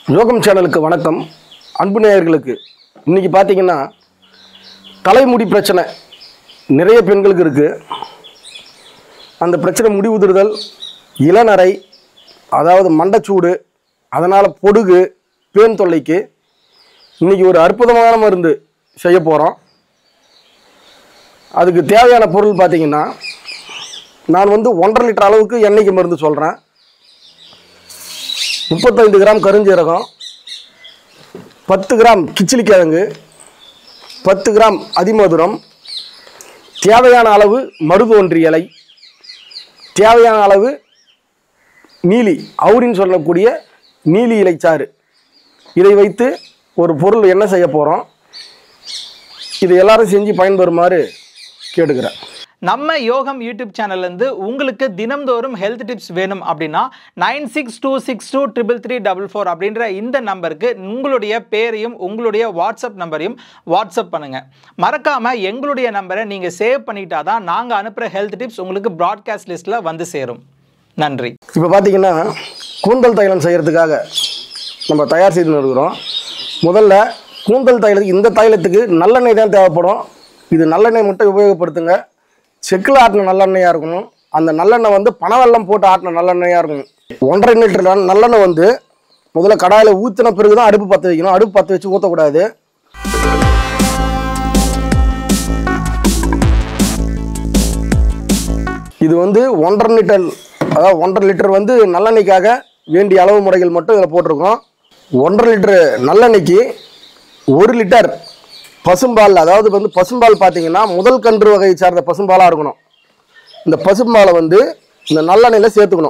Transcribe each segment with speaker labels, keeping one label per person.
Speaker 1: யோகம் சேனலுக்கு வணக்கம். அன்பு நேயர்களுக்கு இன்றைக்கி பார்த்தீங்கன்னா தலைமுடி பிரச்சனை நிறைய பெண்களுக்கு இருக்குது. அந்த பிரச்சனை முடி உதிர்தல், இளநரை, அதாவது மண்டைச்சூடு, அதனால் பொடுகு, பேன் தொல்லைக்கு இன்றைக்கி ஒரு அற்புதமான மருந்து செய்ய போகிறோம். அதுக்கு தேவையான பொருள் பார்த்திங்கன்னா, நான் 1.5 லிட்டர் அளவுக்கு எண்ணெய்க்கு மருந்து சொல்கிறேன். 35 கிராம் கருஞ்சீரகம், 10 கிராம் கிச்சிலிக்கிழங்கு, 10 கிராம் அதிமதுரம், தேவையான அளவு மருதோன்றி இலை, தேவையான அளவு நீலி, அவுரின்னு சொல்லக்கூடிய நீலி இலைச்சாறு. இதை வைத்து ஒரு பொருள் என்ன செய்ய போகிறோம், இது எல்லாரும் செஞ்சு பயன்பெறுமாறு கேட்டுக்கிறேன்.
Speaker 2: நம்ம யோகம் யூடியூப் சேனல்லேருந்து உங்களுக்கு தினம்தோறும் ஹெல்த் டிப்ஸ் வேணும் அப்படின்னா 9626233344 அப்படின்ற இந்த நம்பருக்கு உங்களுடைய பேரையும் உங்களுடைய வாட்ஸ்அப் நம்பரையும் வாட்ஸ்அப் பண்ணுங்கள். மறக்காமல் எங்களுடைய நம்பரை நீங்கள் சேவ் பண்ணிட்டா தான் நாங்கள் அனுப்புகிற ஹெல்த் டிப்ஸ் உங்களுக்கு ப்ராட்காஸ்ட் லிஸ்ட்டில் வந்து சேரும். நன்றி.
Speaker 1: இப்போ பார்த்தீங்கன்னா கூந்தல் தைலம் செய்கிறதுக்காக நம்ம தயார் செய்து இருக்கிறோம். முதல்ல கூந்தல் தைலத்துக்கு, இந்த தைலத்துக்கு நல்லெண்ணெய் தான் தேவைப்படும். இது நல்லெண்ணெய் மட்டும் உபயோகப்படுத்துங்க. செக்கில் ஆட்டின நல்லெண்ணெயாக இருக்கணும். அந்த நல்லெண்ணெய் பனவெல்லம் போட்டு ஆட்டின நல்லெண்ணெயாக இருக்கணும். 1.5 லிட்டர் நல்லெண்ணெய் முதல்ல கடாயில் ஊற்றின பிறகு தான் அடுப்பு பற்ற வைக்கணும். அடுப்பு பற்ற வச்சு ஊற்றக்கூடாது. இது 1.5 லிட்டர், அதாவது 1.5 லிட்டர் நல்லெண்ணெய்க்காக வேண்டிய அளவு முறைகள் மட்டும் இதில் போட்டிருக்கோம். 1.5 லிட்டரு நல்லெண்ணெய்க்கு 1 லிட்டர் பசும்பால், அதாவது பசும்பால் பார்த்தீங்கன்னா முதல் கன்று வகையை சார்ந்த பசும்பாலாக இருக்கணும். இந்த பசும்பாலை இந்த நல்லெண்ணெயில் சேர்த்துக்கணும்.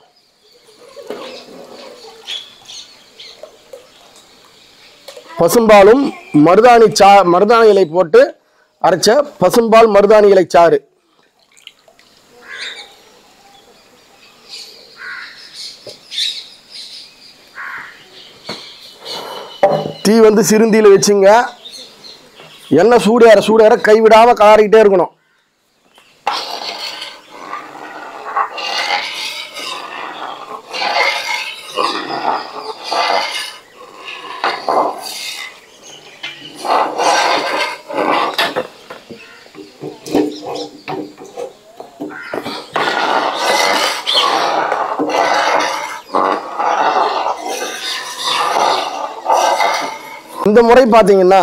Speaker 1: பசும்பாலும் மருதாணி இலை போட்டு அரைச்ச பசும்பால் மருதாணி இலை சாறு. தீ சிறுந்தியில் வச்சுங்க. எண்ணெய் சூடேற கைவிடாமல் கலரிக்கிட்டே இருக்கணும். இந்த முறை பார்த்தீங்கன்னா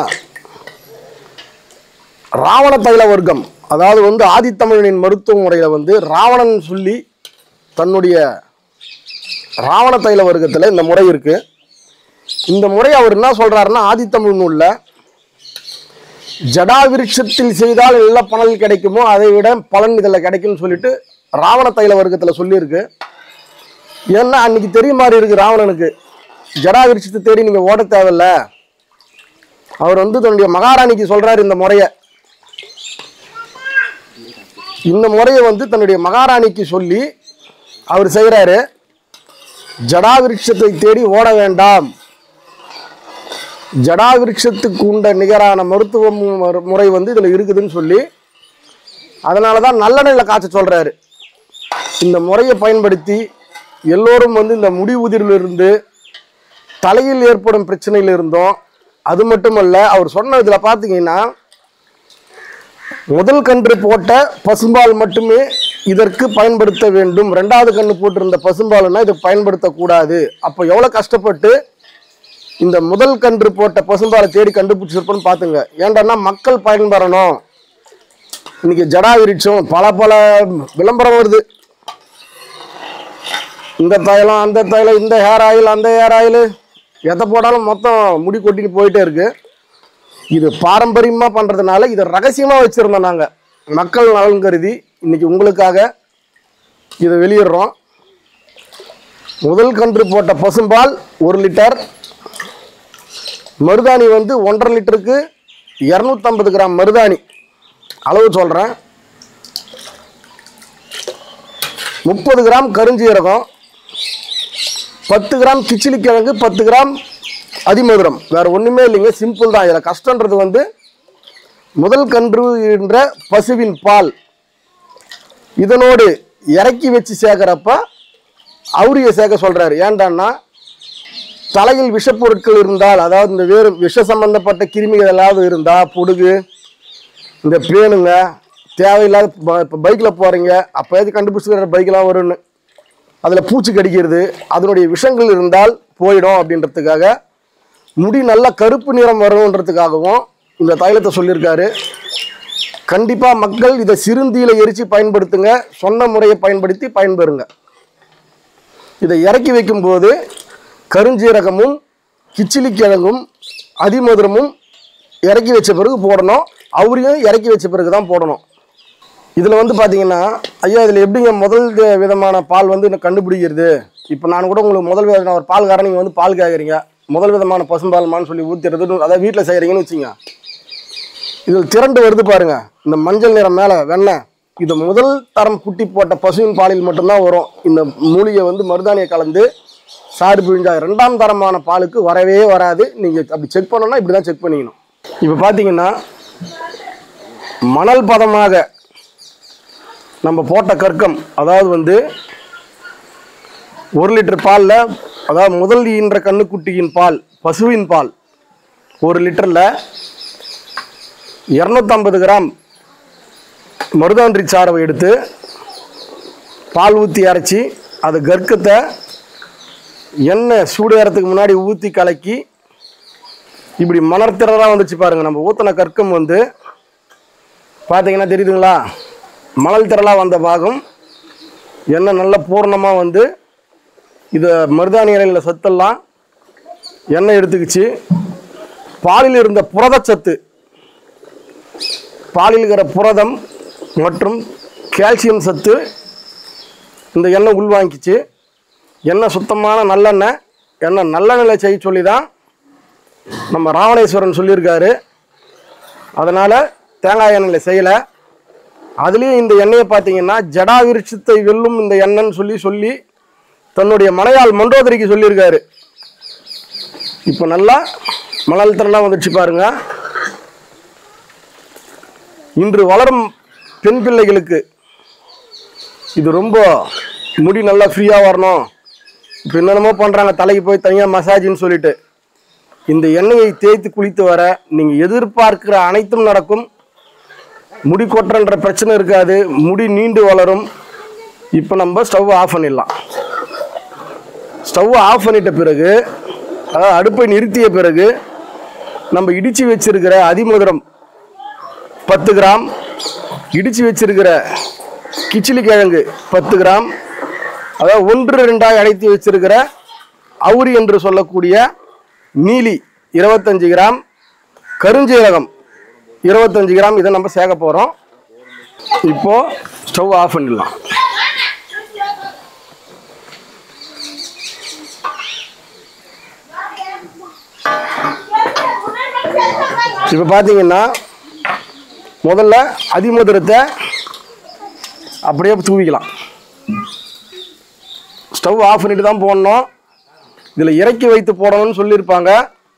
Speaker 1: ராவண தைல வர்க்கம், அதாவது ஆதித்தமிழனின் மருத்துவ முறையில் ராவணன் சொல்லி தன்னுடைய ராவண தைல வர்க்கத்தில் இந்த முறை இருக்கு. இந்த முறை அவர் என்ன சொல்றாருன்னா, ஆதித்தமிழ் நூலில் ஜடாவிருட்சத்தில் செய்தால் எல்லா பலன் கிடைக்குமோ அதை விட பலன் இதில் கிடைக்கும்னு சொல்லிட்டு ராவண தைல வர்க்கத்தில் சொல்லியிருக்கு. ஏன்னா அன்னைக்கு தெரிய மாதிரி இருக்கு ராவணனுக்கு, ஜடாவிருட்சத்தை தேடி நீங்கள் ஓட தேவையில்ல. அவர் தன்னுடைய மகாராணிக்கு சொல்றாரு இந்த முறையை. இந்த முறையை தன்னுடைய மகாராணிக்கு சொல்லி அவர் செய்கிறாரு. ஜடாவிருட்சத்தை தேடி ஓட வேண்டாம், ஜடாவிருட்சத்துக்கு உண்ட நிகரான மருத்துவ முறை இதில் இருக்குதுன்னு சொல்லி, அதனால தான் நல்லெண்ணெயில் காய்ச்ச சொல்கிறாரு. இந்த முறையை பயன்படுத்தி எல்லோரும் இந்த முடி உதிரிலிருந்து, தலையில் ஏற்படும் பிரச்சனையிலிருந்தோம். அது மட்டுமல்ல, அவர் சொன்னதில் பார்த்தீங்கன்னா, முதல் கன்று போட்ட பசும்பால் மட்டுமே இதற்கு பயன்படுத்த வேண்டும். 2வது கன்று போட்டிருந்த பசும்பால்னா இது பயன்படுத்தக்கூடாது. அப்போ எவ்வளோ கஷ்டப்பட்டு இந்த முதல் கன்று போட்ட பசும்பாலை தேடி கண்டுபிடிச்சிருப்போன்னு பார்த்துங்க. ஏன்டா மக்கள் பயன்பெறணும். இன்னைக்கு ஜடாவிருட்சம் பல விளம்பரம் வருது. இந்த தைலம், அந்த தைலம், இந்த ஹேர் ஆயில், அந்த ஹேர் ஆயில், எதை போட்டாலும் மொத்தம் முடி கொட்டிட்டு போயிட்டே இருக்கு. இது பாரம்பரியமாக பண்ணுறதுனால இதை ரகசியமாக வச்சுருந்தோம். நாங்கள் மக்கள் நலன் கருதி இன்னைக்கு உங்களுக்காக இதை வெளியிடுறோம். முதல் கன்று போட்ட பசும்பால் 1 லிட்டர், மருதாணி 1.5 லிட்டருக்கு 250 கிராம் மருதாணி அளவு சொல்கிறேன். 30 கிராம் கருஞ்சீரகம், 10 கிராம் கிச்சிலிக்கிழங்கு, 10 கிராம் அதிமதுரம். வேற ஒன்றுமே இல்லைங்க, சிம்பிள் தான். இதில் கஷ்டன்றது முதல் கன்று என்ற பசுவின் பால் இதனோடு இறக்கி வச்சு சேர்க்குறப்ப அவுரியை சேர்க்க சொல்கிறாரு. ஏன்டான்னா தலையில் விஷப்பொருட்கள் இருந்தால், அதாவது இந்த வேறு விஷ சம்பந்தப்பட்ட கிருமிகள் ஏதாவது இருந்தால், பொடுகு, இந்த பேனுங்க, தேவையில்லாத இப்போ பைக்கில் போகிறீங்க, அப்போ எது கண்டுபிடிச்சிக்கிற பைக்கெலாம் வரும்னு, அதில் பூச்சி கடிக்கிறது, அதனுடைய விஷங்கள் இருந்தால் போயிடும் அப்படின்றதுக்காக, முடி நல்லா கருப்பு நிறம் வரணுன்றதுக்காகவும் இந்த தைலத்தை சொல்லியிருக்காரு. கண்டிப்பாக மக்கள் இதை சிறுந்தீயில எரித்து பயன்படுத்துங்க. சொன்ன முறையை பயன்படுத்தி பயன்பெறுங்க. இதை இறக்கி வைக்கும்போது கருஞ்சீரகமும் கிச்சிலிக்கிழங்கும் அதிமதுரமும் இறக்கி வச்ச பிறகு போடணும். அவரையும் இறக்கி வச்ச பிறகு தான் போடணும். இதில் வந்து பார்த்தீங்கன்னா, ஐயா இதில் எப்படிங்க முதல் விதமான பால் வந்து கண்டுபிடிக்கிறது? இப்போ நான் கூட உங்களுக்கு முதல் விதமான ஒரு பால்காரன், நீங்கள் வந்து பால் கேட்குறீங்க, முதல் விதமான பசும்பால்மான்னு சொல்லி ஊற்றுறது, அதாவது வீட்டில் செய்கிறீங்கன்னு வச்சுங்க. இதில் திரண்டு வருது பாருங்க, இந்த மஞ்சள் நிறம் மேலே வெண்ணெய், இது முதல் தரம் குட்டி போட்ட பசுவின் பாலில் மட்டும்தான் வரும். இந்த மூலிகை வந்து மருதாணியை கலந்து சாறு பிழிஞ்சா ரெண்டாம் தரமான பாலுக்கு வரவே வராது. நீங்கள் அப்படி செக் பண்ணணும்னா இப்படி தான் செக் பண்ணிக்கணும். இப்போ பார்த்தீங்கன்னா, மணல் பதமாக நம்ம போட்ட கற்கம், அதாவது வந்து 1 லிட்டர் பாலில், அதாவது முதல் ஈன்ற கண்ணுக்குட்டியின் பால், பசுவின் பால் 1 லிட்டரில் 250 கிராம் மருதான்றி சாறை எடுத்து பால் ஊற்றி அரைச்சி, அது கற்கத்தை எண்ணெய் சூடேறதுக்கு முன்னாடி ஊற்றி கலக்கி, இப்படி மணற்திரளாக வந்துச்சு பாருங்கள். நம்ம ஊற்றின கற்கம் வந்து பார்த்தீங்கன்னா தெரியுதுங்களா, மணல் திரளாக வந்த பாகம் எண்ணெய் நல்லா பூர்ணமாக வந்து இதை மருதாணி இலையில் சத்தெல்லாம் எண்ணெய் எடுத்துக்கிச்சு. பாலில் இருந்த புரதச்சத்து, பாலில் இருக்கிற புரதம் மற்றும் கால்சியம் சத்து இந்த எண்ணெய் உள்வாங்கிச்சு. எண்ணெய் சுத்தமான நல்லெண்ணெய். எண்ணெய் நல்லெண்ணெய் செய்ய சொல்லி தான் நம்ம ராவணேஸ்வரன் சொல்லியிருக்காரு. அதனால் தேங்காய் எண்ணெயில் செய்யலை. அதுலேயும் இந்த எண்ணெயை பார்த்தீங்கன்னா ஜடாவிருட்சத்தை வெல்லும் இந்த எண்ணெய்ன்னு சொல்லி தன்னுடைய மனையாள் மண்டோதரிக்கு சொல்லியிருக்காரு. இப்போ நல்லா மணல் திரளாக வந்துடுச்சு பாருங்க. இன்று வளரும் பெண் பிள்ளைகளுக்கு இது ரொம்ப முடி நல்லா ஃப்ரீயாக வரணும். இப்போ என்னென்னமோ பண்ணுறாங்க, தலைக்கு போய் தனியாக மசாஜின்னு சொல்லிட்டு. இந்த எண்ணெயை தேய்த்து குளித்து வர நீங்கள் எதிர்பார்க்கிற அனைத்தும் நடக்கும். முடி கொட்டுறன்ற பிரச்சனை இருக்காது, முடி நீண்டு வளரும். இப்போ நம்ம ஸ்டவ் ஆஃப் பண்ணிடலாம். ஸ்டவ் ஆஃப் பண்ணிட்ட பிறகு, அதாவது அடுப்பை நிறுத்திய பிறகு, நம்ம இடித்து வச்சிருக்கிற அதிமதுரம் 10 கிராம், இடித்து வச்சிருக்கிற கிச்சிலி கிழங்கு 10 கிராம், அதாவது 1-2 அடைத்து வச்சிருக்கிற அவுரி என்று சொல்லக்கூடிய நீலி 25 கிராம், கருஞ்சீரகம் 25 கிராம், இதை நம்ம சேர்க்க போகிறோம். இப்போது ஸ்டவ் ஆஃப் பண்ணிடலாம். இப்போ பார்த்தீங்கன்னா முதல்ல அதிமதுரத்தை அப்படியே தூவிக்கலாம். ஸ்டவ் ஆஃப் பண்ணிட்டு தான் போடணும். இதில் இறக்கி வைத்து போடணும்னு சொல்லியிருப்பாங்க.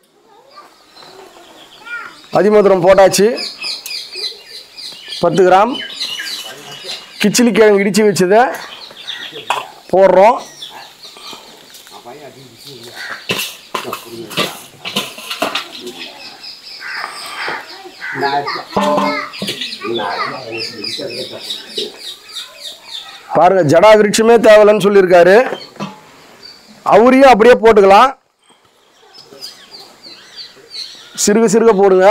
Speaker 1: அதிமதுரம் போட்டாச்சு. 10 கிராம் கிச்சிலி கிழங்கு இடித்து வச்சதை போடுறோம். பாருங்க, ஜடா விருட்சமே தேவையில்லைன்னு சொல்லியிருக்காரு. அவரையும் அப்படியே போட்டுக்கலாம். சிறுக சிறுக போடுங்க.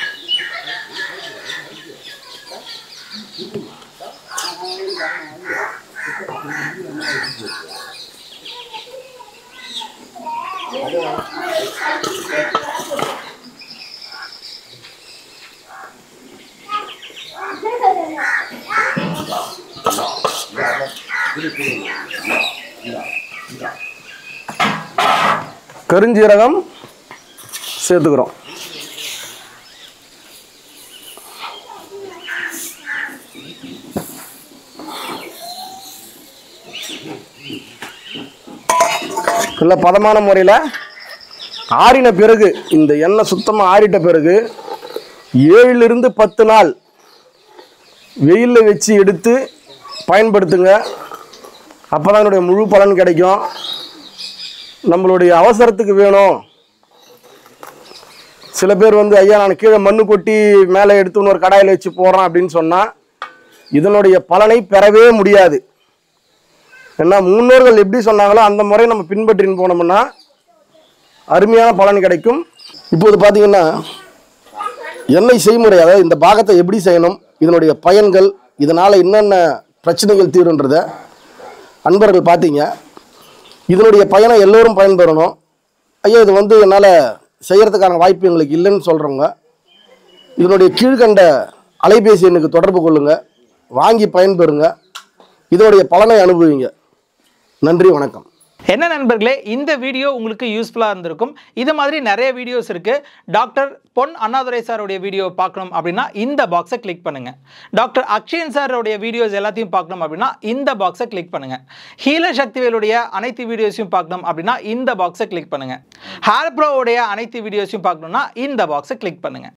Speaker 1: கருஞ்சீரகம் சேர்த்துக்கிறோம். நல்ல பதமான முறையில் ஆறின பிறகு, இந்த எண்ணெய் சுத்தமாக ஆறிட்ட பிறகு 7 to 10 நாள் வெயிலில் வச்சு எடுத்து பயன்படுத்துங்க. அப்போ தான் என்னுடைய முழு பலன் கிடைக்கும். நம்மளுடைய அவசரத்துக்கு வேணும். சில பேர் வந்து ஐயா நான் கீழே மண்ணு கொட்டி மேலே எடுத்து ஒரு கடாயில் வச்சு போடுறேன் அப்படின்னு சொன்னால் இதனுடைய பலனை பெறவே முடியாது. ஏன்னா முன்னோர்கள் எப்படி சொன்னாங்களோ அந்த முறையை நம்ம பின்பற்றின்னு போனோம்னா அருமையான பலன் கிடைக்கும். இப்போது பார்த்தீங்கன்னா எண்ணெய் செய்முறை, அதாவது இந்த பாகத்தை எப்படி செய்யணும், இதனுடைய பயன்கள், இதனால் என்னென்ன பிரச்சனைகள் தீருன்றதை அன்பர்கள் பார்த்தீங்க. இதனுடைய பயனை எல்லோரும் பயன்பெறணும். ஐயா இது வந்து என்னால் செய்கிறதுக்கான வாய்ப்பு எங்களுக்கு இல்லைன்னு சொல்கிறவங்க இதனுடைய கீழ்கண்ட அலைபேசி எண்ணுக்கு தொடர்பு கொள்ளுங்கள், வாங்கி பயன்பெறுங்க, இதோடைய பலனை அனுபவிங்க. நன்றி, வணக்கம்.
Speaker 2: என்ன நண்பர்களே, இந்த வீடியோ உங்களுக்கு யூஸ்ஃபுல்லாக இருந்திருக்கும். இது மாதிரி நிறைய வீடியோஸ் இருக்குது. டாக்டர் பொன் அண்ணாதுரை சாருடைய வீடியோ பார்க்கணும் அப்படின்னா இந்த பாக்ஸை கிளிக் பண்ணுங்கள். டாக்டர் அக்ஷயன் சாரோடைய வீடியோஸ் எல்லாத்தையும் பார்க்கணும் அப்படின்னா இந்த பாக்ஸை கிளிக் பண்ணுங்கள். ஹீல சக்திவேலுடைய அனைத்து வீடியோஸையும் பார்க்கணும் அப்படின்னா இந்த பாக்ஸை கிளிக் பண்ணுங்கள். ஹேர் ப்ரோவுடைய அனைத்து வீடியோஸையும் பார்க்கணுன்னா இந்த பாக்ஸை கிளிக் பண்ணுங்கள்.